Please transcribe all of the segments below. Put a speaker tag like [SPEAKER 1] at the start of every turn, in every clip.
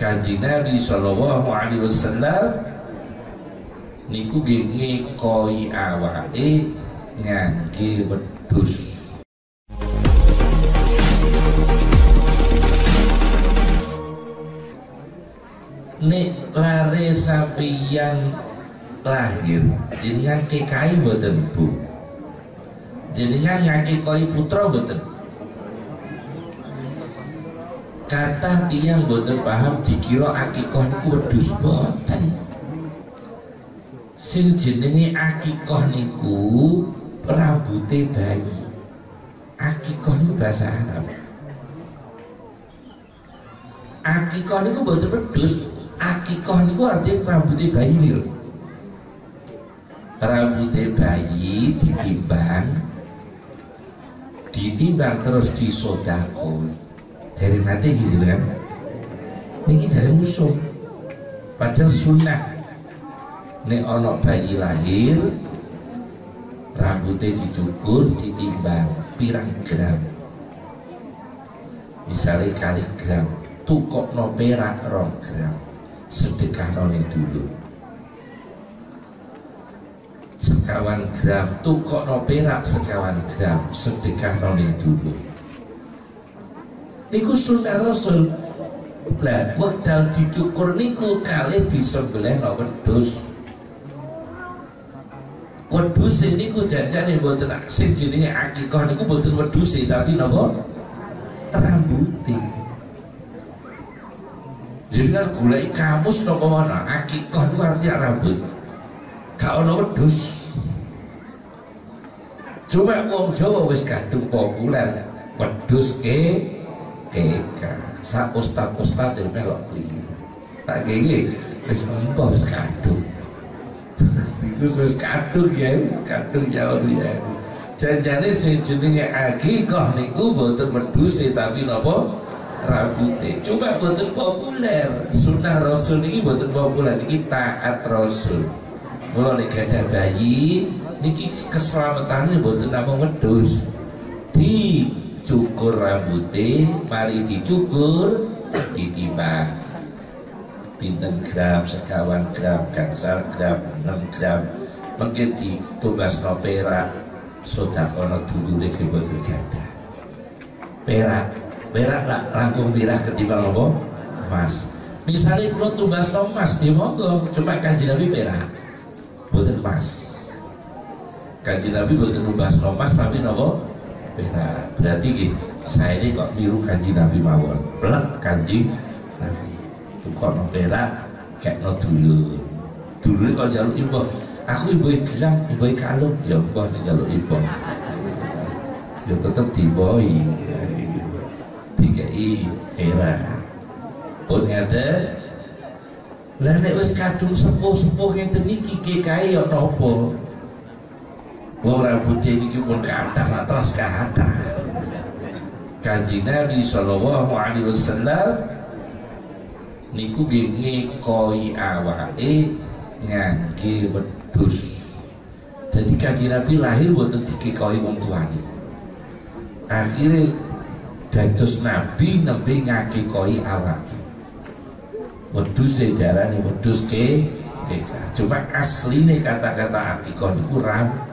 [SPEAKER 1] Kanjeng Nabi sallallahu alaihi wasallam niku ngekoi awake ngangge wedhus. Nek lare sampeyan lahir jenengan kekai mboten Bu? Jenengan ngakikoi putra mboten? Kata tiyang mboten paham dikira akikah niku wedhus, mboten. Sing jenenge akikah niku rambute bayi. Akikah niku bahasa Arab. Akikah niku mboten wedhus. Akikah niku artinya rambute bayi lho. Rambute bayi ditimbang terus disodakoi. Dari nanti gitu kan. Ini dari musuh. Padahal sunnah. Nek ono bayi lahir rambutnya dicukur, ditimbang pirang gram. Misalnya kali gram, tukokno perak 2 gram. Sedekahno ning dulu. Sekawan gram, tukokno perak 1 gram. Sedekahno ning dulu. Niku sunnah Rasul. Lah wekdal dicukur niku kalih disembelih wedhus. Wedhus niku janjane mboten sing jenenge akikah niku mboten wedhus tapi napa? Rambuté. Jadi kan golek kamus napa ana akikah niku artinya rambut. Gak ono wedhus. Cuma wong Jawa wis kadung populer wedhus keka. Sak ustad-ustad melok kliru. Tak gege wis empah wis kadung. Iku wis kadung ya, kadung jauh ya. Janjane sing jenenge akikah niku mboten wedhus tapi napa? Rambute. Cuma mboten populer. Sunah Rasul niki mboten populer, niki taat Rasul. Mula nek gadah bayi niki keselamatan mboten namung wedhus. Dicukur rambute, mari dicukur, ditimbang pinten gram, 1 gram, gangsal gram, 6 gram. Mungkin ditumbasno perak, sedekahno dulure sing boten gadah. Perak lah langkung pirah ketimbang apa? Emas. Misalnya kalau tumbasno emas, ya monggo, cuma Kanjeng Nabi perak, boten emas. Kanjeng Nabi boten tumbasno emas tapi napa? Perak. Berarti gitu, saya ini kok niru Kanjeng Nabi mawon. Pelak Kanjeng Nabi. Tukokno perak, kekno dulur kok njaluk impah. Aku ibu gelang, ibu kalung, ya mbah njaluk impah. Ya tetep diboi. Dikai perak. Pun ngaten. Lah nek wis kadung sepuh-sepuh ngeten iki kekae ya napa? Wong rambutnya ini pun kathah terus kathah. Kanjeng Nabi sallallahu alaihi wasallam niku ngekoi awake ngangge wedhus. Jadi Kanjeng Nabi lahir mboten dikekoi wong tuane. Akhire dados Nabi nembe ngakekoi awake. Wedhus sejarane wedhus keka. Cuma asline kata-kata akikah niku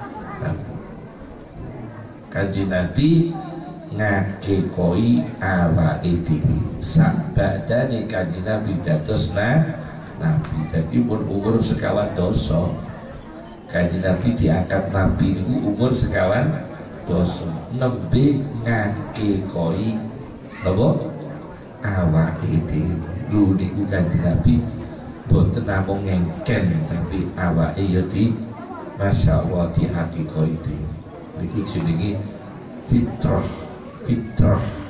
[SPEAKER 1] Kanjeng Nabi ngakekoi awake dhewe. Sabadane Kanjeng Nabi dados Nabi. Dadi pun umur 50 doso. Kanjeng Nabi diangkat Nabi niku umur 50 doso. Nembe ngakekoi apa? Awake dhewe. Lho niku Kanjeng Nabi boten namung ngengken tapi awake ya di masyaallah di hakikah itu. Niku jenenge fitrah